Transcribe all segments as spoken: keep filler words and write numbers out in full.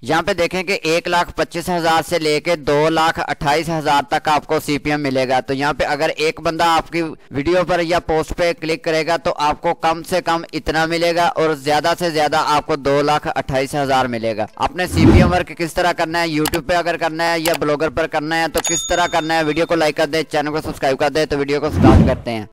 यहाँ पे देखें कि एक लाख पच्चीस हजार से लेके दो लाख अट्ठाईस हजार तक आपको सीपीएम मिलेगा। तो यहाँ पे अगर एक बंदा आपकी वीडियो पर या पोस्ट पे क्लिक करेगा तो आपको कम से कम इतना मिलेगा और ज्यादा से ज्यादा आपको दो लाख अट्ठाईस हजार मिलेगा। आपने सीपीएम वर्क किस तरह करना है, यूट्यूब पे अगर करना है या ब्लॉगर पर करना है तो किस तरह करना है, वीडियो को लाइक कर दे, चैनल को सब्सक्राइब कर दे। तो वीडियो को स्टार्ट करते हैं।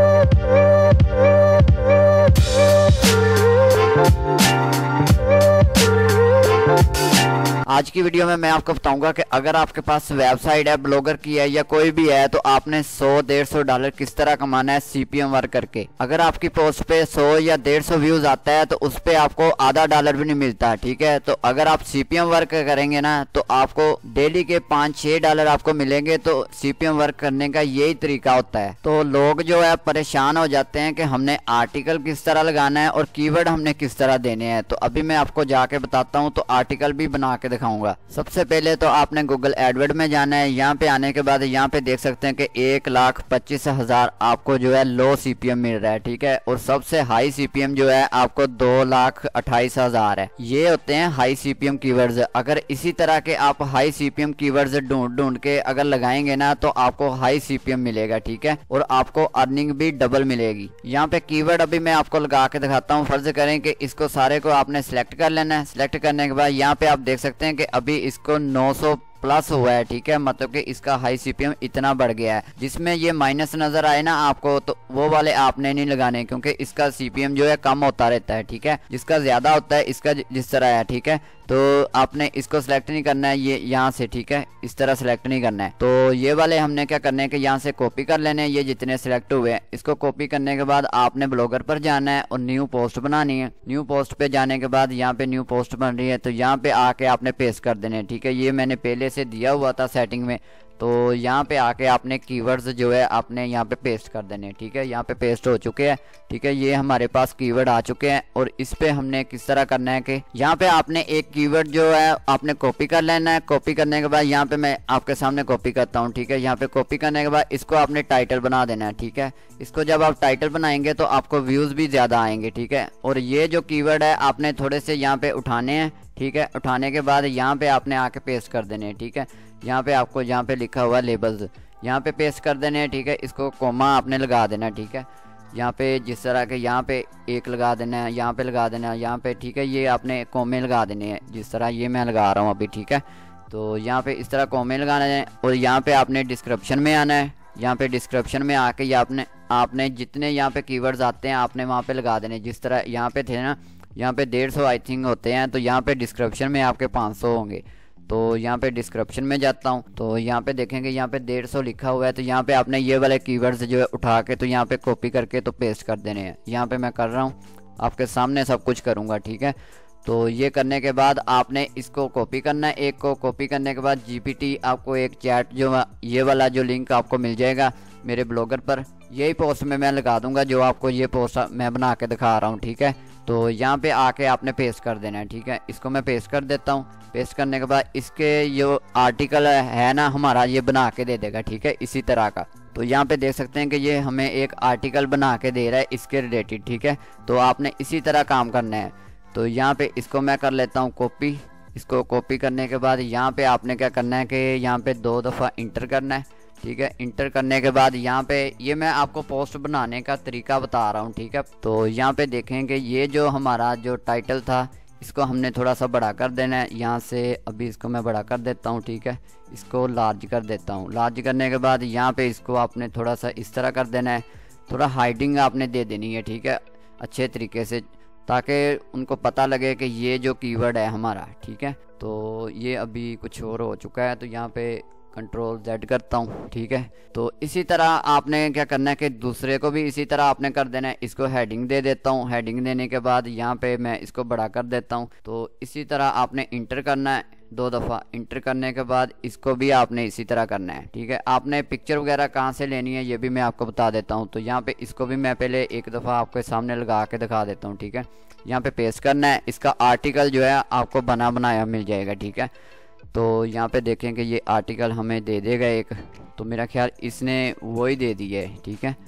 आज की वीडियो में मैं आपको बताऊंगा कि अगर आपके पास वेबसाइट है, ब्लॉगर की है या कोई भी है, तो आपने सौ डेढ़ सौ डॉलर किस तरह कमाना है सीपीएम वर्क करके। अगर आपकी पोस्ट पे सौ या डेढ़ सौ व्यूज आता है तो उस पे आपको आधा डॉलर भी नहीं मिलता, ठीक है। तो अगर आप सीपीएम वर्क करेंगे ना तो आपको डेली के पाँच छह डॉलर आपको मिलेंगे। तो सीपीएम वर्क करने का यही तरीका होता है। तो लोग जो है परेशान हो जाते हैं कि हमने आर्टिकल किस तरह लगाना है और कीवर्ड हमने किस तरह देने हैं। तो अभी मैं आपको जाके बताता हूँ। तो आर्टिकल भी बना के दिखाऊंगा। सबसे पहले तो आपने गूगल एडवर्ड में जाना है। यहाँ पे आने के बाद यहाँ पे देख सकते हैं कि एक लाख पच्चीस हजार आपको जो है लो सीपीएम मिल रहा है, ठीक है। और सबसे हाई सीपीएम जो है आपको दो लाख अट्ठाईस हजार है। ये होते हैं हाई सीपीएम कीवर्ड्स। अगर इसी तरह के आप हाई सीपीएम कीवर्ड्स ढूंढ ढूंढ के अगर लगाएंगे ना तो आपको हाई सीपीएम मिलेगा, ठीक है। और आपको अर्निंग भी डबल मिलेगी। यहाँ पे कीवर्ड अभी मैं आपको लगा के दिखाता हूँ। फर्ज करें कि इसको सारे को आपने सिलेक्ट कर लेना है। सिलेक्ट करने के बाद यहाँ पे आप देख सकते हैं कि अभी इसको नौ सौ प्लस हुआ है, ठीक है। मतलब कि इसका हाई सीपीएम इतना बढ़ गया है। जिसमें ये माइनस नजर आए ना आपको तो वो वाले आपने नहीं लगाने, क्योंकि इसका सीपीएम जो है कम होता रहता है, ठीक है। जिसका ज्यादा होता है इसका जिस तरह है, ठीक है। तो आपने इसको सिलेक्ट नहीं करना है ये यहाँ से, ठीक है। इस तरह सिलेक्ट नहीं करना है। तो ये वाले हमने क्या करने है कि यहाँ से कॉपी कर लेने हैं। ये जितने सिलेक्ट हुए हैं इसको कॉपी करने के बाद आपने ब्लॉगर पर जाना है और न्यू पोस्ट बनानी है। न्यू पोस्ट पे जाने के बाद यहाँ पे न्यू पोस्ट बन रही है तो यहाँ पे आके आपने पेस्ट कर देने, ठीक है। ये मैंने पहले से दिया हुआ था सेटिंग में। तो यहाँ पे आके आपने कीवर्ड्स जो है आपने यहाँ पे पेस्ट कर देने, ठीक है। यहाँ पे पेस्ट हो चुके हैं, ठीक है। ये हमारे पास कीवर्ड आ चुके हैं। और इस पे हमने किस तरह करना है कि यहाँ पे आपने एक कीवर्ड जो है आपने कॉपी कर लेना है। कॉपी करने के बाद यहाँ पे मैं आपके सामने कॉपी करता हूँ, ठीक है। यहाँ पे कॉपी करने के बाद इसको आपने टाइटल बना देना है, ठीक है। इसको जब आप टाइटल बनाएंगे तो आपको व्यूज भी ज्यादा आएंगे, ठीक है। और ये जो कीवर्ड है आपने थोड़े से यहाँ पे उठाने हैं, ठीक है। उठाने के बाद यहाँ पे आपने आके पेस्ट कर देने हैं, ठीक है। यहाँ पे आपको यहाँ पे लिखा हुआ लेबल्स यहाँ पे पेस्ट कर देने हैं, ठीक है। इसको कोमा आपने लगा देना, ठीक है। यहाँ पे जिस तरह के यहाँ पे एक लगा देना है, यहाँ पे लगा देना है, यहाँ पे, ठीक है। ये आपने कोमे लगा देने हैं जिस तरह ये मैं लगा रहा हूँ अभी, ठीक है। तो यहाँ पे इस तरह कोमे लगाना है। और यहाँ पे आपने डिस्क्रिप्शन में आना है। यहाँ पे डिस्क्रिप्शन में आके ये आपने आपने जितने यहाँ पे कीवर्ड्स आते हैं आपने वहाँ पे लगा देने। जिस तरह यहाँ पे थे ना, यहाँ पे डेढ़ सौ आई थिंक होते हैं। तो यहाँ पे डिस्क्रिप्शन में आपके पाँच सौ होंगे। तो यहाँ पे डिस्क्रिप्शन में जाता हूँ तो यहाँ पे देखेंगे यहाँ पे डेढ़ सौ लिखा हुआ है। तो यहाँ पे आपने ये वाले कीवर्ड्स जो है उठा के तो यहाँ पे कॉपी करके तो पेस्ट कर देने हैं। यहाँ पे मैं कर रहा हूँ, आपके सामने सब कुछ करूँगा, ठीक है। तो ये करने के बाद आपने इसको कॉपी करना है। एक को कॉपी करने के बाद जीपीटी आपको एक चैट जो ये वाला जो लिंक आपको मिल जाएगा मेरे ब्लॉगर पर, यही पोस्ट में मैं लगा दूंगा जो आपको ये पोस्ट मैं बना के दिखा रहा हूँ, ठीक है। तो यहाँ पे आके आपने पेस्ट कर देना है, ठीक है। इसको मैं पेस्ट कर देता हूँ। पेस्ट करने के बाद इसके जो आर्टिकल है ना हमारा ये बना के दे देगा, ठीक है, इसी तरह का। तो यहाँ पे देख सकते हैं कि ये हमें एक आर्टिकल बना के दे रहा है इसके रिलेटेड, ठीक है। तो आपने इसी तरह काम करना है। तो यहाँ पे इसको मैं कर लेता हूँ कॉपी। इसको कॉपी करने के बाद यहाँ पे आपने क्या करना है कि यहाँ पे दो दफ़ा इंटर करना है, ठीक है। इंटर करने के बाद यहाँ पे ये मैं आपको पोस्ट बनाने का तरीका बता रहा हूँ, ठीक है। तो यहाँ पे देखेंगे ये जो हमारा जो टाइटल था इसको हमने थोड़ा सा बड़ा कर देना है। यहाँ से अभी इसको मैं बड़ा कर देता हूँ, ठीक है। इसको लार्ज कर देता हूँ। लार्ज करने के बाद यहाँ पे इसको आपने थोड़ा सा इस तरह कर देना है। थोड़ा हाइडिंग आपने दे देनी है, ठीक है, अच्छे तरीके से, ताकि उनको पता लगे कि ये जो कीवर्ड है हमारा, ठीक है। तो ये अभी कुछ और हो चुका है। तो यहाँ पे कंट्रोल जेड करता हूँ, ठीक है। तो इसी तरह आपने क्या करना है कि दूसरे को भी इसी तरह आपने कर देना है। इसको हेडिंग दे देता हूँ। हेडिंग देने के बाद यहाँ पे मैं इसको बड़ा कर देता हूँ। तो इसी तरह आपने इंटर करना है दो दफ़ा। इंटर करने के बाद इसको भी आपने इसी तरह करना है, ठीक है। आपने पिक्चर वगैरह कहाँ से लेनी है ये भी मैं आपको बता देता हूँ। तो यहाँ पे इसको भी मैं पहले एक दफ़ा आपके सामने लगा के दिखा देता हूँ, ठीक है। यहाँ पे पेस्ट करना है। इसका आर्टिकल जो है आपको बना बनाया मिल जाएगा, ठीक है। तो यहाँ पे देखें कि ये आर्टिकल हमें दे देगा एक, तो मेरा ख्याल इसने वो ही दे दिया है, ठीक है।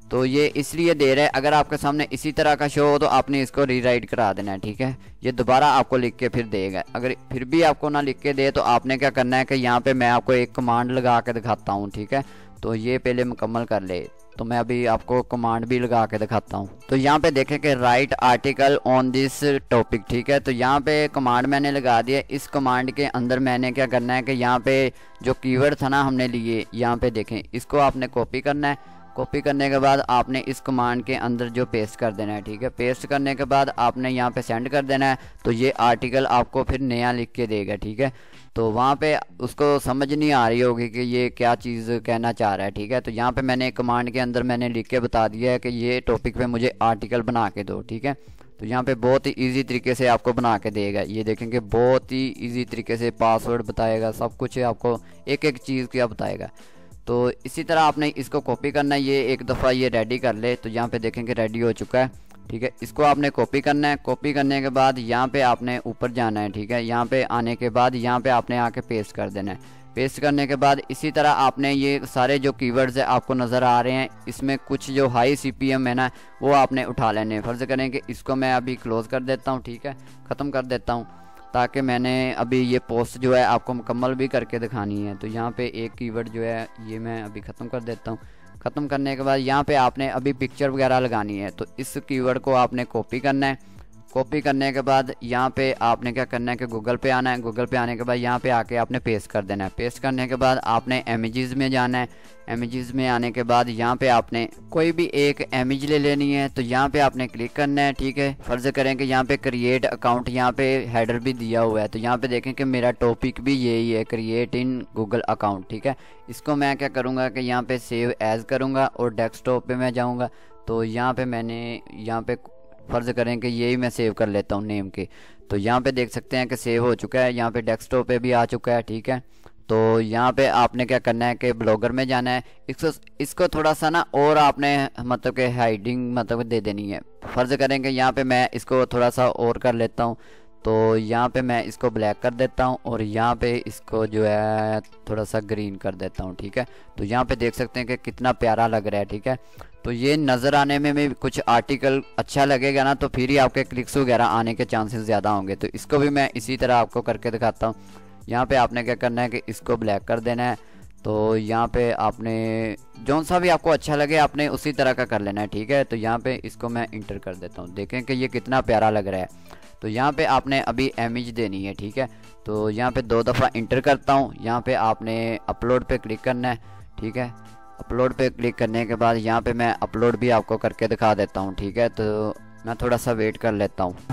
तो ये इसलिए दे रहा है, अगर आपके सामने इसी तरह का शो हो तो आपने इसको रीराइट करा देना है, ठीक है। ये दोबारा आपको लिख के फिर देगा। अगर फिर भी आपको ना लिख के दे तो आपने क्या करना है कि यहाँ पे मैं आपको एक कमांड लगा के दिखाता हूँ, ठीक है। तो ये पहले मुकम्मल कर ले, तो मैं अभी आपको कमांड भी लगा के दिखाता हूँ। तो यहाँ पे देखें कि right article on this topic, ठीक है। तो यहाँ पे कमांड मैंने लगा दिया। इस कमांड के अंदर मैंने क्या करना है कि यहाँ पे जो कीवर्ड था ना हमने लिए, यहाँ पे देखें, इसको आपने कॉपी करना है। कॉपी करने के बाद आपने इस कमांड के अंदर जो पेस्ट कर देना है, ठीक है। पेस्ट करने के बाद आपने यहाँ पे सेंड कर देना है। तो ये आर्टिकल आपको फिर नया लिख के देगा, ठीक है। तो वहाँ पे उसको समझ नहीं आ रही होगी कि ये क्या चीज़ कहना चाह रहा है, ठीक है। तो यहाँ पे मैंने कमांड के अंदर मैंने लिख के बता दिया है कि ये टॉपिक पे मुझे आर्टिकल बना के दो, ठीक है। तो यहाँ पे बहुत ही ईजी तरीके से आपको बना के देगा। ये देखेंगे बहुत ही ईजी तरीके से पासवर्ड बताएगा, सब कुछ आपको एक एक चीज़ क्या बताएगा। तो इसी तरह आपने इसको कॉपी करना है। ये एक दफ़ा ये रेडी कर ले। तो यहाँ पे देखेंगे रेडी हो चुका है, ठीक है। इसको आपने कॉपी करना है। कॉपी करने के बाद यहाँ पे आपने ऊपर जाना है, ठीक है। यहाँ पे आने के बाद यहाँ पे आपने आके पेस्ट कर देना है। पेस्ट करने के बाद इसी तरह आपने ये सारे जो कीवर्ड्स है आपको नज़र आ रहे हैं, इसमें कुछ जो हाई सीपीएम है ना वो आपने उठा लेने। फ़र्ज़ करें कि इसको मैं अभी क्लोज़ कर देता हूँ, ठीक है, ख़त्म कर देता हूँ, ताकि मैंने अभी ये पोस्ट जो है आपको मुकम्मल भी करके दिखानी है। तो यहाँ पे एक कीवर्ड जो है ये मैं अभी ख़त्म कर देता हूँ। ख़त्म करने के बाद यहाँ पे आपने अभी पिक्चर वगैरह लगानी है। तो इस कीवर्ड को आपने कॉपी करना है। कॉपी करने के बाद यहाँ पे आपने क्या करना है कि गूगल पे आना है। गूगल पे आने के बाद यहाँ पे आके आपने पेस्ट कर देना है। पेस्ट करने के बाद आपने इमेजेस में जाना है। इमेजेस में आने के बाद यहाँ पे आपने कोई भी एक इमेज ले लेनी है। तो यहाँ पे आपने क्लिक करना है, ठीक है। फ़र्ज़ करें कि यहाँ पे क्रिएट अकाउंट, यहाँ पे हेडर भी दिया हुआ है। तो यहाँ पे देखें कि मेरा टॉपिक भी यही है, क्रिएट इन गूगल अकाउंट, ठीक है। इसको मैं क्या करूँगा कि यहाँ पे सेव एज़ करूँगा और डेस्कटॉप पे मैं जाऊँगा। तो यहाँ पे मैंने यहाँ पे फ़र्ज़ करें कि यही मैं सेव कर लेता हूँ नेम के। तो यहाँ पे देख सकते हैं कि सेव हो चुका है, यहाँ पे डेस्कटॉप पे भी आ चुका है, ठीक है। तो यहाँ पे आपने क्या करना है कि ब्लॉगर में जाना है। इसको इसको थोड़ा सा ना और आपने मतलब कि हाइडिंग मतलब दे देनी है। फ़र्ज़ करें कि यहाँ पे मैं इसको थोड़ा सा और कर लेता हूँ। तो यहाँ पे मैं इसको ब्लैक कर देता हूँ और यहाँ पे इसको जो है थोड़ा सा ग्रीन कर देता हूँ, ठीक है। तो यहाँ पे देख सकते हैं कि कितना प्यारा लग रहा है, ठीक है। तो ये नज़र आने में भी कुछ आर्टिकल अच्छा लगेगा ना, तो फिर ही आपके क्लिक्स वगैरह आने के चांसेस ज़्यादा होंगे। तो इसको भी मैं इसी तरह आपको करके दिखाता हूँ। यहाँ पे आपने क्या करना है कि इसको ब्लैक कर देना है। तो यहाँ पे आपने जौन सा भी आपको अच्छा लगे आपने उसी तरह का कर लेना है, ठीक है। तो यहाँ पे इसको मैं इंटर कर देता हूँ, देखें कि ये कितना प्यारा लग रहा है। तो यहाँ पे आपने अभी इमेज देनी है, ठीक है। तो यहाँ पे दो दफ़ा इंटर करता हूँ। यहाँ पे आपने अपलोड पे क्लिक करना है, ठीक है। अपलोड पे क्लिक करने के बाद यहाँ पे मैं अपलोड भी आपको करके दिखा देता हूँ, ठीक है। तो मैं थोड़ा सा वेट कर लेता हूँ।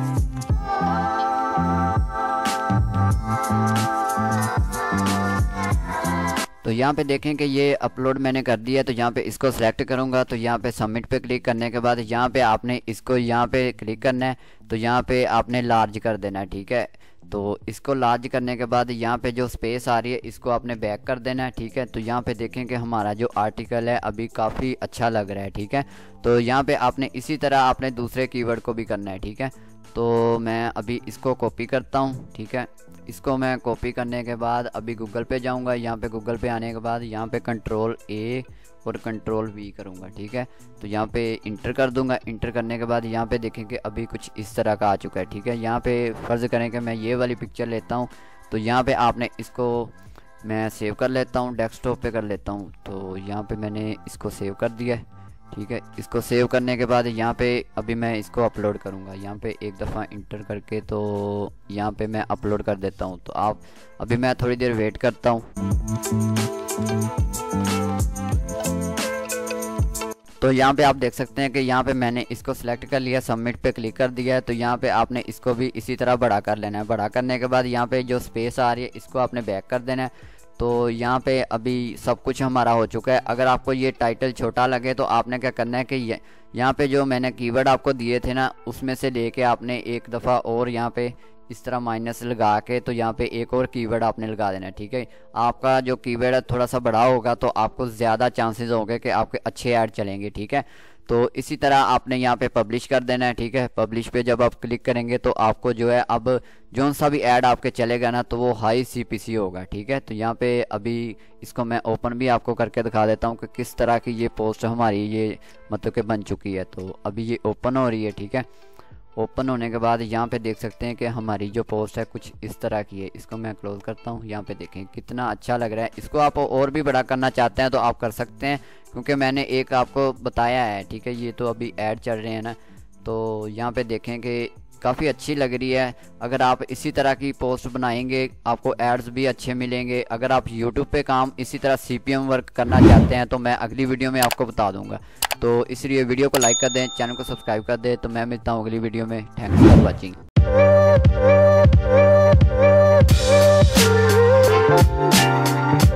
तो यहाँ पे देखें कि ये अपलोड मैंने कर दिया। तो यहाँ पे इसको सिलेक्ट करूँगा। तो यहाँ पे सबमिट पे क्लिक करने के बाद यहाँ पे आपने इसको यहाँ पे क्लिक करना है। तो यहाँ पे आपने लार्ज कर देना है, ठीक है। तो इसको लार्ज करने के बाद यहाँ पे जो स्पेस आ रही है इसको आपने बैक कर देना है, ठीक है। तो यहाँ पे देखें कि हमारा जो आर्टिकल है अभी काफ़ी अच्छा लग रहा है, ठीक है। तो यहाँ पे आपने इसी तरह आपने दूसरे कीवर्ड को भी करना है, ठीक है। तो मैं अभी इसको कॉपी करता हूँ, ठीक है। इसको मैं कॉपी करने के बाद अभी गूगल पे जाऊँगा। यहाँ पे गूगल पे आने के बाद यहाँ पे कंट्रोल ए और कंट्रोल वी करूँगा, ठीक है। तो यहाँ पे इंटर कर दूँगा। इंटर करने के बाद यहाँ पे देखेंगे अभी कुछ इस तरह का आ चुका है, ठीक है। यहाँ पे फ़र्ज़ करें कि मैं ये वाली पिक्चर लेता हूँ। तो यहाँ पे आपने इसको मैं सेव कर लेता हूँ, डेस्कटॉप पे कर लेता हूँ। तो यहाँ पे मैंने इसको सेव कर दिया है, ठीक है। इसको सेव करने के बाद यहाँ पे अभी मैं इसको अपलोड करूँगा। यहाँ पे एक दफ़ा इंटर करके तो यहाँ पे मैं अपलोड कर देता हूँ। तो आप अभी मैं थोड़ी देर वेट करता हूँ। तो यहाँ पे आप देख सकते हैं कि यहाँ पे मैंने इसको सिलेक्ट कर लिया, सबमिट पे क्लिक कर दिया है। तो यहाँ पे आपने इसको भी इसी तरह बड़ा कर लेना है। बड़ा करने के बाद यहाँ पे जो स्पेस आ रही है इसको आपने बैक कर देना है। तो यहाँ पे अभी सब कुछ हमारा हो चुका है। अगर आपको ये टाइटल छोटा लगे तो आपने क्या करना है कि ये यहाँ पे जो मैंने कीवर्ड आपको दिए थे ना उसमें से लेके आपने एक दफ़ा और यहाँ पे इस तरह माइनस लगा के तो यहाँ पे एक और कीवर्ड आपने लगा देना है, ठीक है। आपका जो कीवर्ड है थोड़ा सा बड़ा होगा तो आपको ज़्यादा चांसेस होंगे कि आपके अच्छे ऐड चलेंगे, ठीक है। तो इसी तरह आपने यहाँ पे पब्लिश कर देना है, ठीक है। पब्लिश पे जब आप क्लिक करेंगे तो आपको जो है अब जौन सा भी ऐड आपके चलेगा ना तो वो हाई सीपीसी होगा, ठीक है। तो यहाँ पे अभी इसको मैं ओपन भी आपको करके दिखा देता हूँ कि किस तरह की ये पोस्ट हमारी ये मतलब कि बन चुकी है। तो अभी ये ओपन हो रही है, ठीक है। ओपन होने के बाद यहाँ पे देख सकते हैं कि हमारी जो पोस्ट है कुछ इस तरह की है। इसको मैं क्लोज करता हूँ। यहाँ पे देखें कितना अच्छा लग रहा है। इसको आप और भी बड़ा करना चाहते हैं तो आप कर सकते हैं, क्योंकि मैंने एक आपको बताया है, ठीक है। ये तो अभी ऐड चल रहे हैं ना, तो यहाँ पे देखें कि काफ़ी अच्छी लग रही है। अगर आप इसी तरह की पोस्ट बनाएंगे आपको एड्स भी अच्छे मिलेंगे। अगर आप यूट्यूब पे काम इसी तरह सीपीएम वर्क करना चाहते हैं तो मैं अगली वीडियो में आपको बता दूंगा। तो इसलिए वीडियो को लाइक कर दें, चैनल को सब्सक्राइब कर दें। तो मैं मिलता हूँ अगली वीडियो में। Thanks for watching.